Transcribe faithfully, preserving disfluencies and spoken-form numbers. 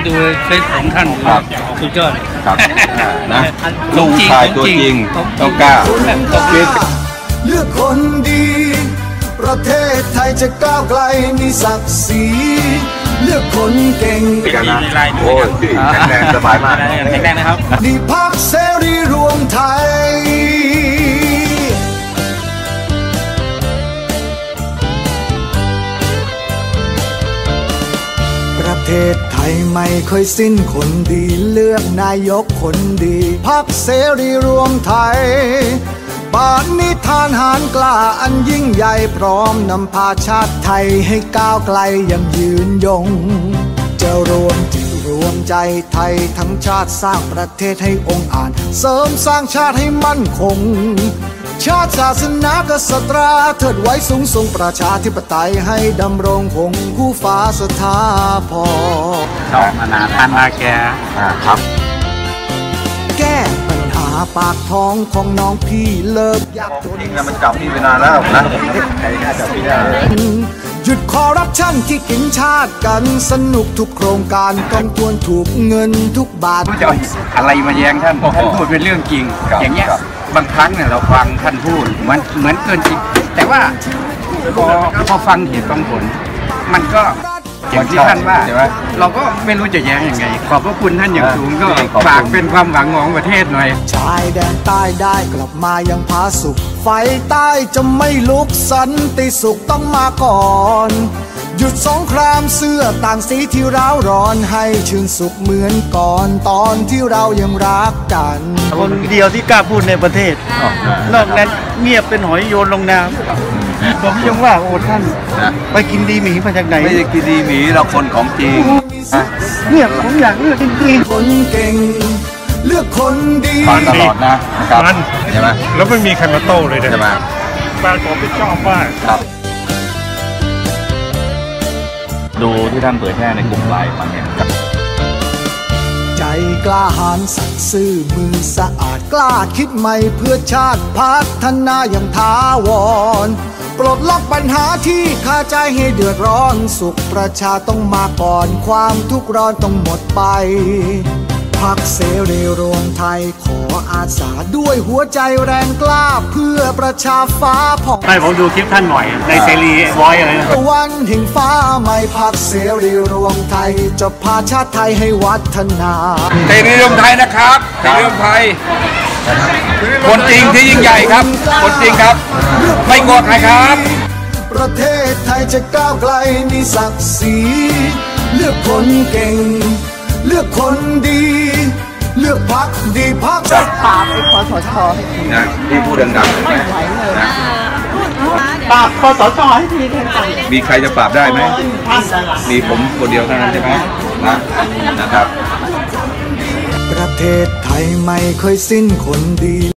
ดูเฟซของท่านสุดยอดครับนะลูกชายตัวจริงต้องกล้าเลือกคนดีประเทศไทยจะก้าวไกลมีศักดิ์ศรีเลือกคนเก่งกันนะโอ้ยแข็งแรงสบายมากแข็งแรงนะครับดีพรรคเสรีรวมไทยประเทศไทยไม่เคยสิ้นคนดีเลือกนายกคนดีพรรคเสรีรวมไทยบานนิทานหารกล้าอันยิ่งใหญ่พร้อมนำพาชาติไทยให้ก้าวไกลยังยืนยงจะรวมจิตรวมใจไทยทั้งชาติสร้างประเทศให้องค์อาจเสริมสร้างชาติให้มั่นคงชาติศาสนากษัตราเทิดไว้สูงส่งประชาธิปไตยให้ดำรงคงคู่ฟ้าสถาพรชอบอนาคตนาแกครับแก้ปัญหาปากท้องของน้องพี่เลิกยากจนจริงๆมันจับพี่ไปนานแล้วนะใครน่าจับพี่ได้หยุดคอร์รัปชันที่กินชาติกันสนุกทุกโครงการต้องทวนถูกเงินทุกบาทจะอะไรมาแย้งท่านท่านพูดเป็นเรื่องจริงอย่างเงี้ยบางครั้งเนี่ยเราฟังท่านพูดเหมือนเหมือนเกินจริงแต่ว่าพอพอฟังเหตุฟังผลมันก็อย่างที่ท่านว่าเราก็ไม่รู้จะแย้งยังไงขอบพระคุณท่านอย่างสูงก็ฝากเป็นความหวังของประเทศหน่อยชายแดนใต้ได้กลับมายังผาสุกไฟใต้จะไม่ลุกสันติสุขต้องมาก่อนหยุดสงครามเสื้อต่างสีที่ร้าวร้อนให้ชื่นสุขเหมือนก่อนตอนที่เรายังรักกันคนเดียวที่กล้าพูดในประเทศนอกนั้นเงียบเป็นหอยโยนลงน้ำผมยังว่าโอ้ท่านไปกินดีหมีมาจากไหนไม่ได้กินดีหมีเราคนของจริงเนี่ยผมอยากเลือกจริงๆคนเก่งเลือกคนดีฟังตลอดนะครับใช่ไหมแล้วไม่มีใครมาโต้เลยใช่ไหมบ้านผมเป็นชอบมากครับดูที่ท่านเผยแพร่ในกลุ่มไลน์มาเนี่ยใจกล้าหาญสัตย์ซื่อมือสะอาดกล้าคิดใหม่เพื่อชาติพัฒนาอย่างถาวรปลดล็อกปัญหาที่คาใจให้เดือดร้อนสุขประชาต้องมาก่อนความทุกข์ร้อนต้องหมดไปพรรคเสรีรวมไทยขออาสาด้วยหัวใจแรงกล้าเพื่อประชาฟ้าผ่องให้ผมดูคลิปท่านหน่อยในเสรีวอยอะไรนะวันแห่งฟ้าใหม่พรรคเสรีรวมไทยจะพาชาติไทยให้วัฒนาเสรีรวมไทยนะครับเสรีรวมไทยคนจริงที่ยิ่งใหญ่ครับคนจริงครับไม่โกรธใครครับประเทศไทยจะก้าวไกลมีศักดิ์ศรีเลือกคนเก่งเลือกคนดีเลือกพรรคดีพรรคจะปราบไอ้คสชนะที่พูดดังๆไม่ไหวเลยนะปราบคสชให้ทีกันมีใครจะปราบได้ไหมมีผมคนเดียวเท่านั้นใช่ไหมนะนะครับประเทศไทยไม่เคยสิ้นคนดี